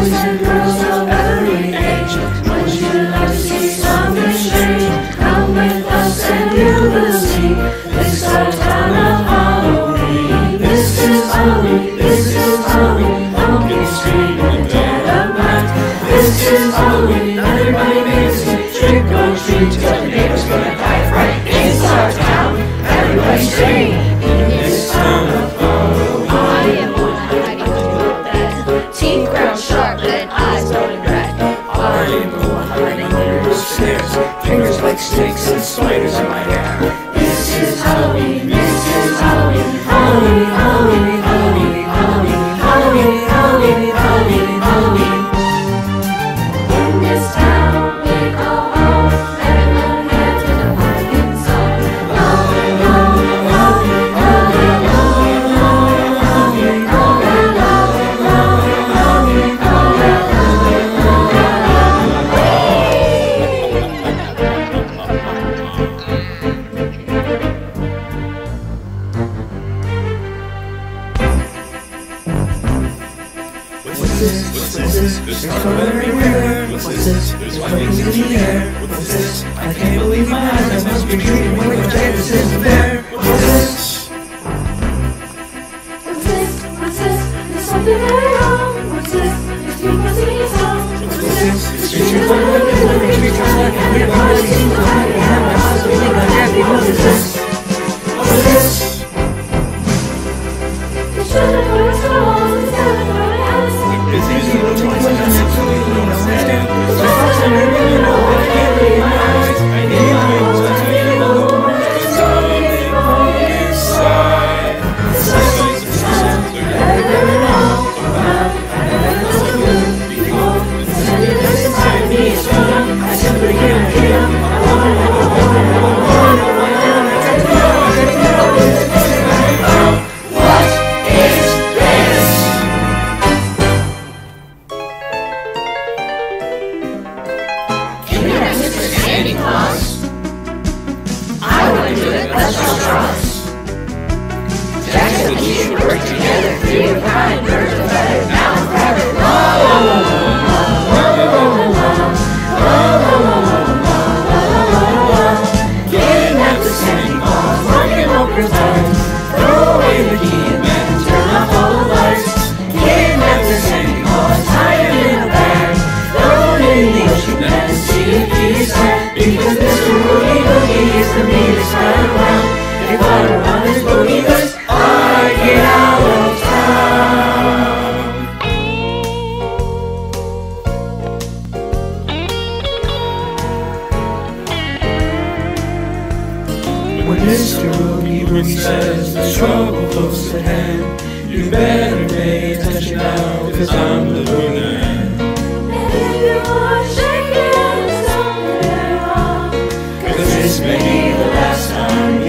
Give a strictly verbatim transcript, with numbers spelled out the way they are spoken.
boys and girls of every age. Would you like to see something strange? Come with us and you will see. This is our town of Halloween. This is Halloween, this is Halloween. Pumpkin Street in the dead of night. This is Halloween, everybody makes it. Trick or treat, till the neighbor's gonna die right. It's our town, everybody sing. In this town of Halloween. I am one hiding under the bed, teeth ground sharp and eyes glowing red. I am the one hiding under the stairs, fingers like snakes and spiders in my hair. This is Halloween, this is Halloween, Halloween, Halloween, Halloween, Halloween, Halloween, Halloween, Halloween, Halloween. In this town we call home, everyone hands with a pumpkin song. Halloween, Halloween, Halloween, Halloween, Halloween, Halloween, Halloween, Halloween, Halloween, Halloween, What's this? What's this? There's color everywhere. What's this? There's flames in the air. What's this? I can't believe my eyes. I must be dreaming. When I get this isn't there. What's this? What's this? What's this? There's something very wrong. What's this? It's people singing songs. What's this? It's creatures like living, living creatures like I hear my singing. I have my house feeling unhappy. What is this? What's this? The children who are small, the seven who are house. It's easy to tell when I'm absolutely no understand. So far, I really know I can't believe my eyes. I need my eyes to feel alone. There's something wrong inside. The silence, the silence, the very long. Around, I never felt so good before. The tenderness inside me is strong. I simply can't hear. I want it, I want it, I want it, I want it, I want it, I got to know, I got to know. What is this? Santa Claus. I want to do it, let's all trust. Jack and he should work together, three of kind, birds of feather, now and forever. La la la la la la la la la. Getting after Santa Claus, working overtime. Throw away the key and then turn off all the lights. Getting after Santa Claus, tie him in a bag. Throw it in the ocean and see if he's sad. Because Mister Boogie Boogie is the meanest guy around. If I were on his boogie list, I'd get out of town. When Mister Boogie Boogie says there's trouble close at hand, you better pay attention now, cause I'm the boogeyman. If you are shaking, something wrong. Cause this may be the last time